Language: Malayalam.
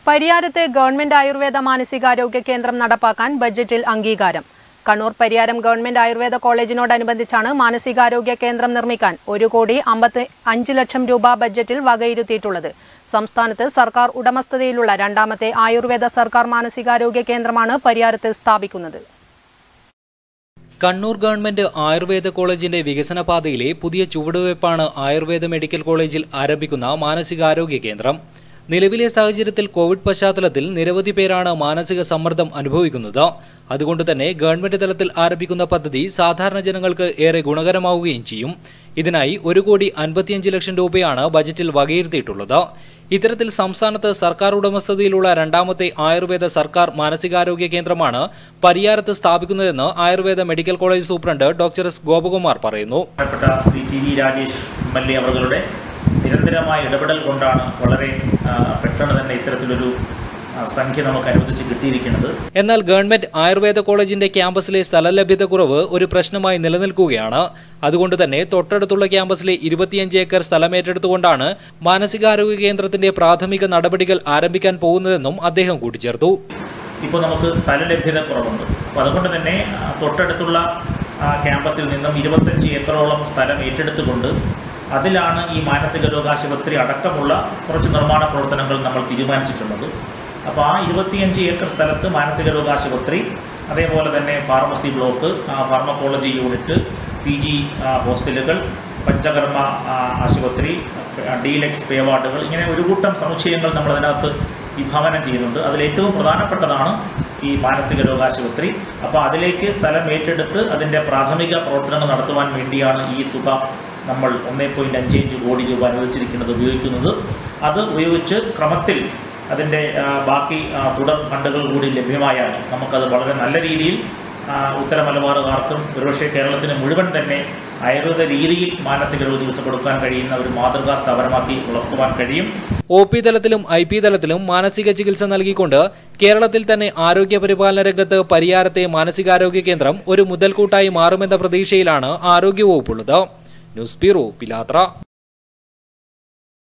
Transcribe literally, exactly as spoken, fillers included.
പരിയാരത്തെ ഗവൺമെന്റ് ആയുർവേദ മാനസികാരോഗ്യ കേന്ദ്രം നടപ്പാക്കാൻ ബജറ്റിൽ അംഗീകാരം. കണ്ണൂർ പരിയാരം ഗവൺമെന്റ് ആയുർവേദ കോളേജിനോടനുബന്ധിച്ചാണ് മാനസികാരോഗ്യ കേന്ദ്രം നിർമ്മിക്കാൻ ഒരു കോടി അമ്പത്തി അഞ്ച് ലക്ഷം രൂപ ബജറ്റിൽ വകയിരുത്തിയിട്ടുള്ളത്. സംസ്ഥാനത്ത് സർക്കാർ ഉടമസ്ഥതയിലുള്ള രണ്ടാമത്തെ ആയുർവേദ സർക്കാർ മാനസികാരോഗ്യ കേന്ദ്രമാണ് പരിയാരത്ത് സ്ഥാപിക്കുന്നത്. കണ്ണൂർ ഗവൺമെന്റ് ആയുർവേദ കോളേജിന്റെ വികസന പാതയിലെ പുതിയ ചുവടുവയ്പ്പാണ് ആയുർവേദ മെഡിക്കൽ കോളേജിൽ ആരംഭിക്കുന്ന മാനസികാരോഗ്യ കേന്ദ്രം. നിലവിലെ സാഹചര്യത്തിൽ കോവിഡ് പശ്ചാത്തലത്തിൽ നിരവധി പേരാണ് മാനസിക സമ്മർദ്ദം അനുഭവിക്കുന്നത്. അതുകൊണ്ട് തന്നെ ഗവൺമെന്റ് തലത്തിൽ ആരംഭിക്കുന്ന പദ്ധതി സാധാരണ ജനങ്ങൾക്ക് ഏറെ ഗുണകരമാവുകയും ചെയ്യും. ഇതിനായി ഒരു കോടി അൻപത്തിയഞ്ച് ലക്ഷം രൂപയാണ് ബജറ്റിൽ വകയിരുത്തിയിട്ടുള്ളത്. ഇത്തരത്തിൽ സംസ്ഥാനത്ത് സർക്കാർ ഉടമസ്ഥതയിലുള്ള രണ്ടാമത്തെ ആയുർവേദ സർക്കാർ മാനസികാരോഗ്യ കേന്ദ്രമാണ് പരിയാരത്ത് സ്ഥാപിക്കുന്നതെന്ന് ayurveda medical college superintendent doctor S Gopakumar പറയുന്നു. നിരന്തരമായ ഇടപെടൽ കൊണ്ടാണ് വളരെ പെട്ടെന്ന് തന്നെ ഇത്തരത്തിലൊരു സംഖ്യ നമുക്ക് അനുവദിച്ച് കിട്ടിയിരിക്കുന്നത്. എന്നാൽ ഗവൺമെന്റ് ആയുർവേദ കോളേജിന്റെ ക്യാമ്പസിലെ സ്ഥലലഭ്യത കുറവ് ഒരു പ്രശ്നമായി നിലനിൽക്കുകയാണ്. അതുകൊണ്ട് തന്നെ തൊട്ടടുത്തുള്ള ക്യാമ്പസിലെ ഇരുപത്തിയഞ്ച് ഏക്കർ സ്ഥലം ഏറ്റെടുത്തുകൊണ്ടാണ് മാനസികാരോഗ്യ കേന്ദ്രത്തിന്റെ പ്രാഥമിക നടപടികൾ ആരംഭിക്കാൻ പോകുന്നതെന്നും അദ്ദേഹം കൂട്ടിച്ചേർത്തു. ഇപ്പോൾ നമുക്ക് സ്ഥലലഭ്യത കുറവുണ്ട്. അപ്പോൾ അതുകൊണ്ട് തന്നെ തൊട്ടടുത്തുള്ള ക്യാമ്പസിൽ നിന്നും ഇരുപത്തഞ്ച് ഏക്കറോളം സ്ഥലം ഏറ്റെടുത്തുകൊണ്ട് അതിലാണ് ഈ മാനസിക രോഗാശുപത്രി അടക്കമുള്ള കുറച്ച് നിർമ്മാണ പ്രവർത്തനങ്ങൾ നമ്മൾ തീരുമാനിച്ചിട്ടുള്ളത്. അപ്പോൾ ആ ഇരുപത്തിയഞ്ച് ഏക്കർ സ്ഥലത്ത് മാനസിക രോഗാശുപത്രി, അതേപോലെ തന്നെ pharmacy block, pharmacology unit, P G ഹോസ്റ്റലുകൾ, പഞ്ചകർമ്മ ആശുപത്രി, ഡീലക്സ് പേ വാർഡുകൾ, ഇങ്ങനെ ഒരു കൂട്ടം സമുച്ചയങ്ങൾ നമ്മൾ അതിനകത്ത് വിഭാവനം ചെയ്യുന്നുണ്ട്. അതിലേറ്റവും പ്രധാനപ്പെട്ടതാണ് ഈ മാനസിക രോഗാശുപത്രി. അപ്പോൾ അതിലേക്ക് സ്ഥലം ഏറ്റെടുത്ത് അതിൻ്റെ പ്രാഥമിക പ്രവർത്തനങ്ങൾ നടത്തുവാൻ വേണ്ടിയാണ് ഈ തുക നമ്മൾ ഒന്നേ പോയിൻറ്റ് അഞ്ച് അഞ്ച് കോടി രൂപ അനുവദിച്ചിരിക്കുന്നത് ഉപയോഗിക്കുന്നത്. അത് ഉപയോഗിച്ച് ക്രമത്തിൽ അതിൻ്റെ ബാക്കി തുടർ ഫണ്ടുകൾ കൂടി ലഭ്യമായാൽ നമുക്കത് വളരെ നല്ല രീതിയിൽ ഉത്തര മലബാറുകാർക്കും ഒരുപക്ഷെ കേരളത്തിന് മുഴുവൻ തന്നെ ആയുർവേദ രീതിയിൽ മാനസിക രോഗ ചികിത്സ കൊടുക്കാൻ കഴിയുന്ന ഒരു മാതൃകാ സ്ഥാപനമാക്കി വളർത്തുവാൻ കഴിയും. ഒ പി തലത്തിലും ഐ പി തലത്തിലും മാനസിക ചികിത്സ നൽകിക്കൊണ്ട് കേരളത്തിൽ തന്നെ ആരോഗ്യ പരിപാലന രംഗത്ത് പരിയാരത്തെ മാനസികാരോഗ്യ കേന്ദ്രം ഒരു മുതൽക്കൂട്ടായി മാറുമെന്ന പ്രതീക്ഷയിലാണ് ആരോഗ്യവകുപ്പുള്ളത്. ന്യൂസ് ബ്യൂറോ, പിലാത്ര.